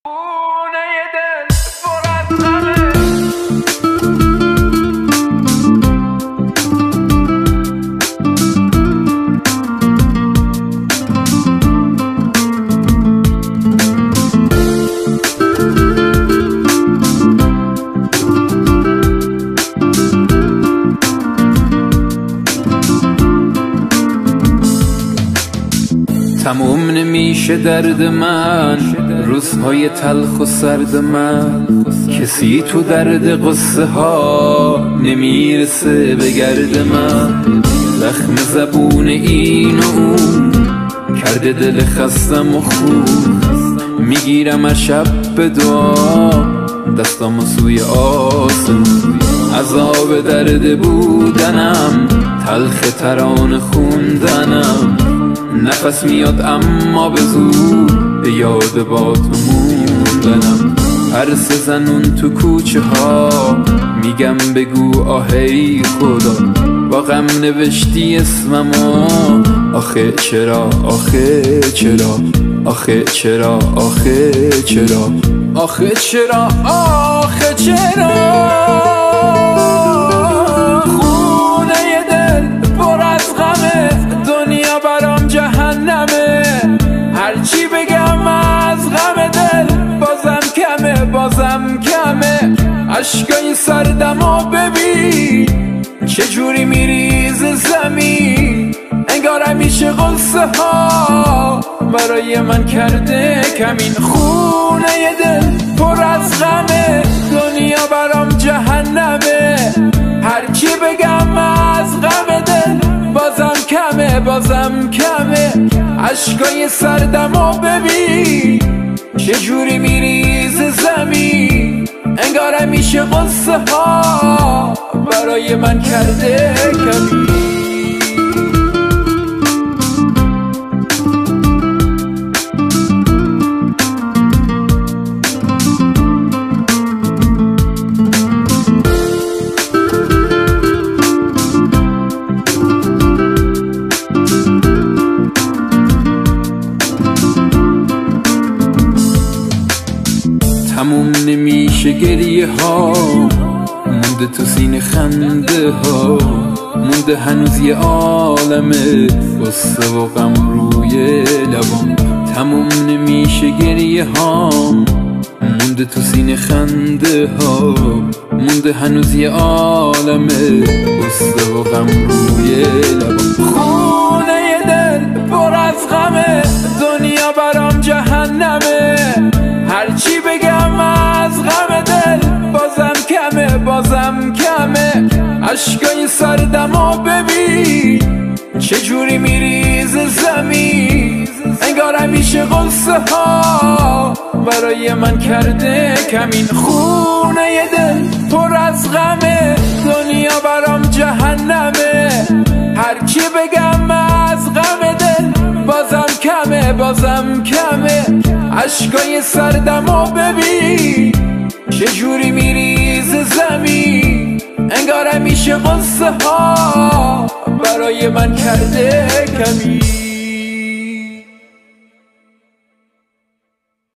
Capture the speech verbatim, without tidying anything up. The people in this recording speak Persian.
تموم نمیشه درد من، روزهای تلخ و سرد من. کسی تو درد قصه ها نمیرسه به گرد من. زخم زبون این و اون کرده دل خستم و خوب. میگیرم هر شب به دعا دستامو سوی آسمون. عذاب درد بودنم، تلخ ترانه خوندنم. نفس میاد اما به زور به یاد با تو موندنم. عرصه زنون تو کوچه ها میگم بگو آهی خدا. با غم نوشتی اسممو، آخه چرا آخه چرا آخه چرا آخه چرا آخه چرا آخه چرا. خونه دل پر از غمه، دنیا برام جهنمه. هرچی بگم از غم دل بازم کمه بازم کمه. اشکای سردمو ببین چجوری میریزه زمین. انگار همیشه غصه ها برای من کرده کمین. خونه دل پر از غمه، دنیا برام جهنمه. هرچی بگم از غم دل بازم کمه بازم کمه. اشکای سردمو ببین چجوری میریزه زمین. انگار همیشه غصه ها برای من کرده کمین. تموم نمیشه گریه ها، مونده تو سینه خنده ها. مونده هنوز یه عالمه غصه و غم روی لبام. تموم نمیشه گریه ها، مونده تو سینه خنده ها. مونده هنوز یه عالمه غصه و غم روی لبام. خونه دل پر از غمه، دنیا برام جهنمه. هرچی بگم از غم دل بازم کمه بازم کمه. اشکای سردمو ببین چجوری میریزه زمین. انگار همیشه غصه ها برای من کرده کمین. خونه دل پر از غمه، دنیا برام جهنمه. هرچی بگم از غم دل بازم کمه بازم کمه. اشکای سردمو ببین چجوری میریزه زمین. انگار همیشه غصه ها برای من کرده کمین.